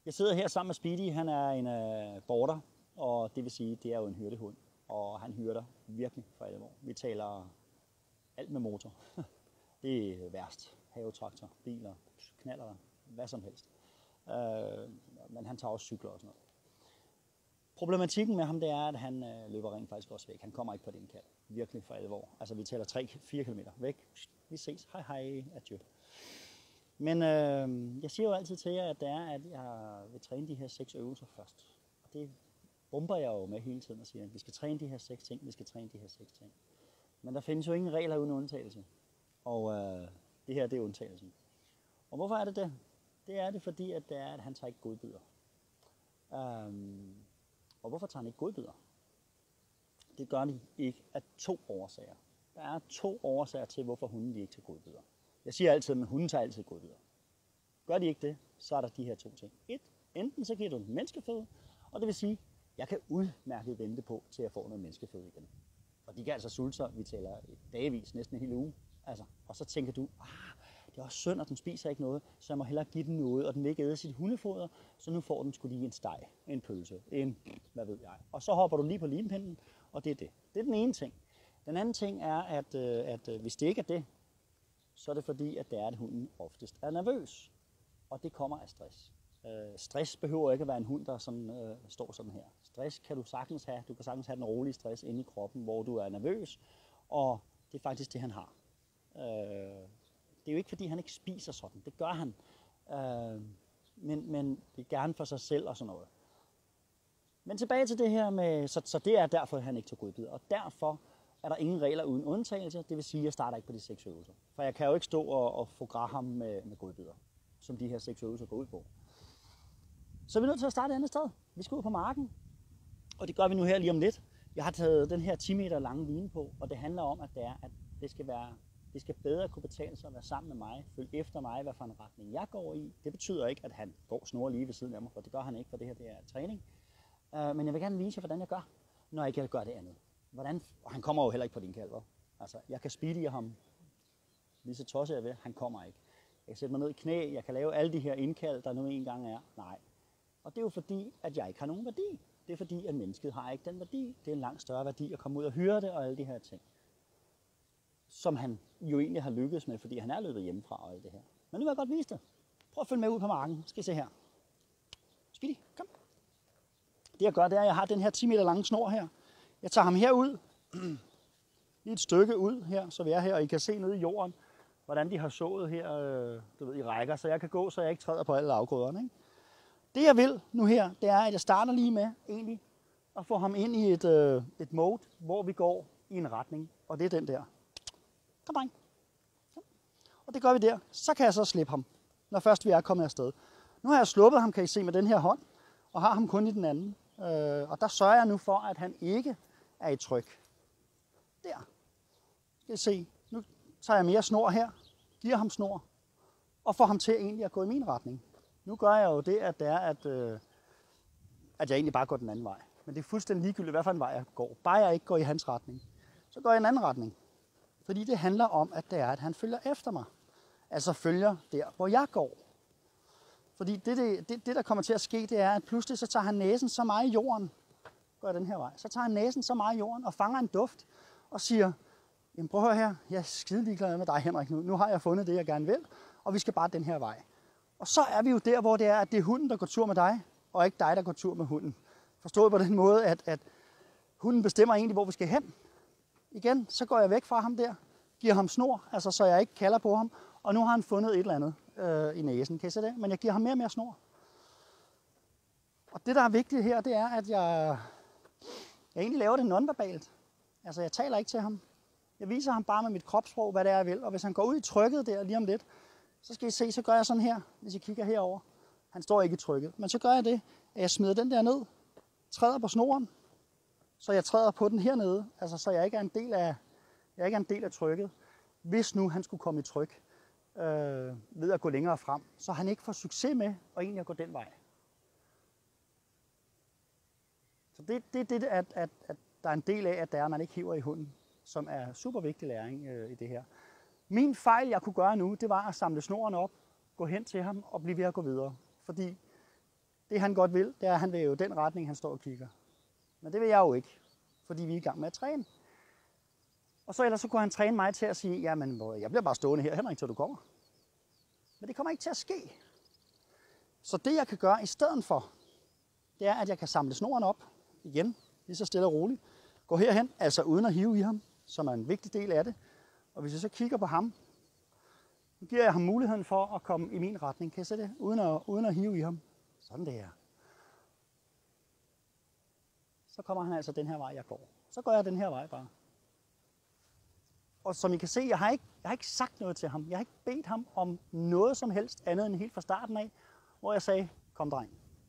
Jeg sidder her sammen med Speedy. Han er en border, og det vil sige, det er jo en hyrdehund. Og han hyrder virkelig for alvor. Vi taler alt med motor. Det er værst. Havetraktor, biler, knaller, hvad som helst. Men han tager også cykler og sådan noget. Problematikken med ham, det er, at han løber rent faktisk også væk. Han kommer ikke på det indkald. Virkelig for alvor. Altså vi taler 3-4 km væk. Vi ses. Hej hej. Adieu. Men jeg siger jo altid til jer, at det er, at jeg vil træne de her 6 øvelser først. Og det bomber jeg jo med hele tiden og siger, at vi skal træne de her 6 ting, vi skal træne de her 6 ting. Men der findes jo ingen regler uden undtagelse. Og det her, det er undtagelsen. Og hvorfor er det det? Det er det, fordi at, at han tager ikke godbidder. Og hvorfor tager han ikke godbidder? Det gør de ikke af 2 årsager. Der er 2 årsager til, hvorfor hunden ikke tager godbidder. Jeg siger altid, at hunden tager altid godbidder. Gør de ikke det, så er der de her 2 ting. Enten så giver du en menneskeføde, og det vil sige, jeg kan udmærket vente på, til jeg får noget menneskeføde igen. Og de kan altså sulte sig, vi taler dagvis, næsten en hel uge. Altså, og så tænker du, det er også synd, at den spiser ikke noget, så jeg må hellere give den noget, og den vil ikke æde sit hundefoder, så nu får den sgu lige en steg, en pølse, hvad ved jeg. Og så hopper du lige på limpinden, og det er det. Det er den ene ting. Den anden ting er, at hvis det ikke er det, så er det fordi, at det er, at hunden oftest er nervøs. Og det kommer af stress. Stress behøver ikke at være en hund, der sådan, står sådan her. Stress kan du sagtens have. Du kan sagtens have den rolige stress inde i kroppen, hvor du er nervøs. Og det er faktisk det, han har. Det er jo ikke, fordi han ikke spiser sådan. Det gør han. Men det er gerne for sig selv og sådan noget. Men tilbage til det her med... Så det er derfor, han ikke tager godbidder. Og derfor er der ingen regler uden undtagelse. Det vil sige, at jeg starter ikke på de 6 øvelser. For jeg kan jo ikke stå og få ham med godbidder, som de her 6 øvelser går ud på. Så er vi nødt til at starte et andet sted. Vi skal ud på marken, og det gør vi nu her lige om lidt. Jeg har taget den her 10 meter lange line på, og det handler om, at det skal bedre kunne betale sig at være sammen med mig, følge efter mig, hvad for en retning jeg går i. Det betyder ikke, at han går snor lige ved siden af mig, for det gør han ikke, for det her det er træning. Men jeg vil gerne vise jer, hvordan jeg gør, når jeg ikke gør det andet. Og han kommer jo heller ikke på din kalver. Altså, jeg kan speede ham, lige så tosset jeg vil, han kommer ikke. Jeg kan sætte mig ned i knæ, jeg kan lave alle de her indkald, der nu engang er. Nej. Og det er jo fordi, at jeg ikke har nogen værdi. Det er fordi, at mennesket har ikke den værdi. Det er en langt større værdi at komme ud og høre det og alle de her ting. Som han jo egentlig har lykkedes med, fordi han er løbet hjemmefra og alt det her. Men nu vil jeg godt vise det. Prøv at følge med ud på marken. Skal I se her. Speedy, kom. Det jeg gør, det er, at jeg har den her 10 meter lange snor her. Jeg tager ham herud. Lige et stykke ud her, så vi er her, og I kan se nede i jorden, hvordan de har sået her i rækker, så jeg kan gå, så jeg ikke træder på alle afgrøderne. Ikke? Det jeg vil nu her, det er, at jeg starter lige med egentlig at få ham ind i et mode, hvor vi går i en retning, og det er den der. Kom, dreng. Og det gør vi der. Så kan jeg så slippe ham, når først vi er kommet afsted. Nu har jeg sluppet ham, kan I se, med den her hånd, og har ham kun i den anden. Og der sørger jeg nu for, at han ikke er i tryk. Der. Skal I se. Nu tager jeg mere snor her, giver ham snor, og får ham til egentlig at gå i min retning. Nu gør jeg jo det, at jeg egentlig bare går den anden vej. Men det er fuldstændig ligegyldigt, hvad for en vej jeg går. Bare jeg ikke går i hans retning, så går jeg i en anden retning. Fordi det handler om, at han følger efter mig. Altså følger der, hvor jeg går. Fordi det, der kommer til at ske, det er, at pludselig så tager han næsen så meget i jorden. Går jeg den her vej. Så tager han næsen så meget i jorden og fanger en duft og siger, jamen prøv at høre her, jeg er skide ligeglad med dig, Henrik, nu. Nu har jeg fundet det, jeg gerne vil, og vi skal bare den her vej. Og så er vi jo der, hvor det er, at det er hunden, der går tur med dig, og ikke dig, der går tur med hunden. Forstået på den måde, at hunden bestemmer egentlig, hvor vi skal hen. Igen, så går jeg væk fra ham der, giver ham snor, altså så jeg ikke kalder på ham, og nu har han fundet et eller andet i næsen, kan I se det? Men jeg giver ham mere og mere snor. Og det, der er vigtigt her, det er, at jeg egentlig laver det nonverbalt. Altså, jeg taler ikke til ham. Jeg viser ham bare med mit kropssprog, hvad det er, jeg vil. Og hvis han går ud i trykket der lige om lidt, så skal I se, så gør jeg sådan her, hvis I kigger herover. Han står ikke i trykket. Men så gør jeg det, at jeg smider den der ned, træder på snoren, så jeg træder på den hernede, altså så jeg ikke er en del af trykket. Hvis nu han skulle komme i tryk ved at gå længere frem, så han ikke får succes med at egentlig at gå den vej. Så det er det, at der er en del af, at man ikke hiver i hunden, som er super vigtig læring i det her. Min fejl, jeg kunne gøre nu, det var at samle snoren op, gå hen til ham og blive ved at gå videre. Fordi Det han godt vil, det er, at han vil jo den retning, han står og kigger. Men det vil jeg jo ikke, fordi vi er i gang med at træne. Og så ellers så kunne han træne mig til at sige, jamen jeg bliver bare stående her, Henrik, til du kommer. Men det kommer ikke til at ske. Så det jeg kan gøre i stedet for, det er, at jeg kan samle snoren op igen, lige så stille og roligt. Gå herhen, altså uden at hive i ham, som er en vigtig del af det. Og hvis jeg så kigger på ham, så giver jeg ham muligheden for at komme i min retning. Kan I se det? Uden at hive i ham. Sådan det her. Så kommer han altså den her vej, jeg går. Så går jeg den her vej bare. Og som I kan se, jeg har ikke sagt noget til ham. Jeg har ikke bedt ham om noget som helst andet end helt fra starten af, hvor jeg sagde, kom dreng.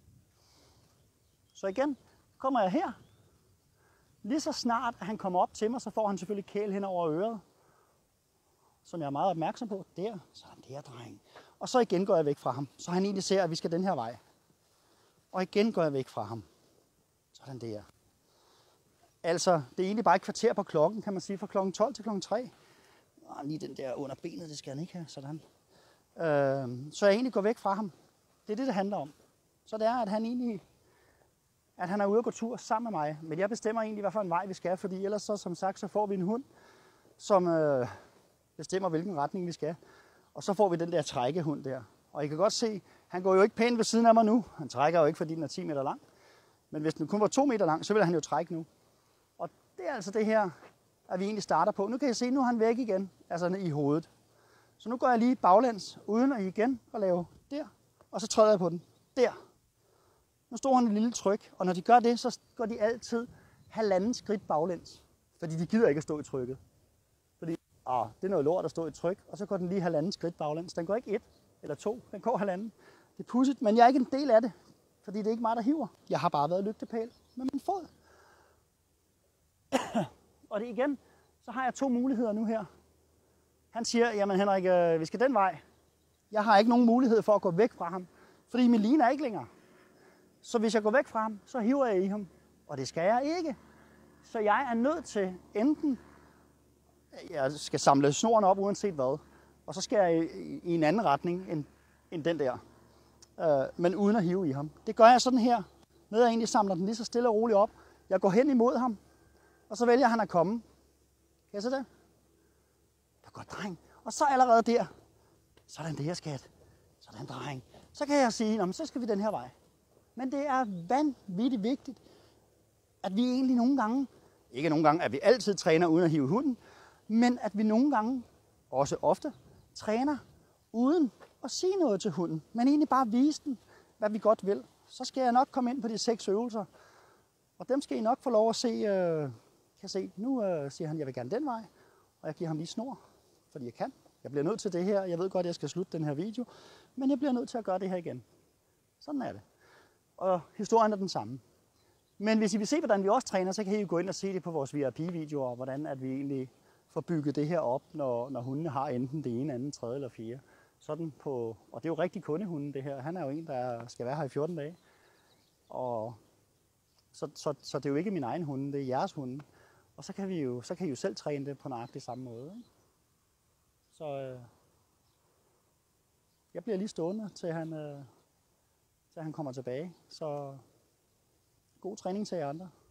Så igen kommer jeg her. Lige så snart at han kommer op til mig, så får han selvfølgelig kæl hen over øret. Som jeg er meget opmærksom på. Der, sådan der, dreng. Og så igen går jeg væk fra ham. Så han egentlig ser, at vi skal den her vej. Og igen går jeg væk fra ham. Sådan der. Altså, det er egentlig bare et kvarter på klokken, kan man sige, fra klokken 12 til klokken 3. Lige den der under benet, det skal han ikke have, sådan. Så jeg egentlig går væk fra ham. Det er det handler om. Så det er, at han er ude at gå tur sammen med mig. Men jeg bestemmer egentlig, hvad for en vej vi skal, fordi ellers så, som sagt, så får vi en hund, som bestemmer, hvilken retning vi skal. Og så får vi den der trækkehund der. Og I kan godt se, han går jo ikke pænt ved siden af mig nu. Han trækker jo ikke, fordi den er 10 meter lang. Men hvis den kun var 2 meter lang, så ville han jo trække nu. Og det er altså det her, at vi egentlig starter på. Nu kan I se, nu er han væk igen, altså i hovedet. Så nu går jeg lige baglæns, uden at igen at lave der. Og så træder jeg på den. Der. Nu står han et lille tryk, og når de gør det, så går de altid 1,5 skridt baglæns. Fordi de gider ikke at stå i trykket. Fordi det er noget lort at stå i tryk, og så går den lige 1,5 skridt baglæns. Den går ikke 1 eller 2, den går 1,5. Det er pudsigt, men jeg er ikke en del af det, fordi det er ikke mig, der hiver. Jeg har bare været lygtepæl med min fod. Og det igen, så har jeg 2 muligheder nu her. Han siger, jamen Henrik, vi skal den vej. Jeg har ikke nogen mulighed for at gå væk fra ham, fordi min line er ikke længere. Så hvis jeg går væk fra ham, så hiver jeg i ham. Og det skal jeg ikke. Så jeg er nødt til enten, jeg skal samle snoren op uanset hvad, og så skal jeg i en anden retning end den der. Men uden at hive i ham. Det gør jeg sådan her, med at jeg egentlig samler den lige så stille og roligt op. Jeg går hen imod ham, og så vælger han at komme. Kan I se det? Det er godt, dreng. Og så allerede der, sådan det her, skat. Sådan, dreng. Så kan jeg sige, så skal vi den her vej. Men det er vanvittigt vigtigt, at vi egentlig nogle gange, ikke nogle gange, at vi altid træner uden at hive hunden, men at vi nogle gange, også ofte, træner uden at sige noget til hunden, men egentlig bare vise den, hvad vi godt vil. Så skal jeg nok komme ind på de 6 øvelser, og dem skal I nok få lov at se. Kan se, nu siger han, jeg vil gerne den vej, og jeg giver ham lige snor, fordi jeg kan. Jeg bliver nødt til det her. Jeg ved godt, at jeg skal slutte den her video, men jeg bliver nødt til at gøre det her igen. Sådan er det. Og historien er den samme. Men hvis I vil se, hvordan vi også træner, så kan I jo gå ind og se det på vores VIP-videoer, hvordan at vi egentlig får bygget det her op, når hundene har enten det ene, andet, tredje eller fjerde. Sådan på, og det er jo rigtig kundehunden det her. Han er jo en, der skal være her i 14 dage. Og så det er jo ikke min egen hunde, det er jeres hunde. Og så kan I jo selv træne det på nøjagtig samme måde. Ikke? Så jeg bliver lige stående, til han kommer tilbage. Så god træning til jer andre.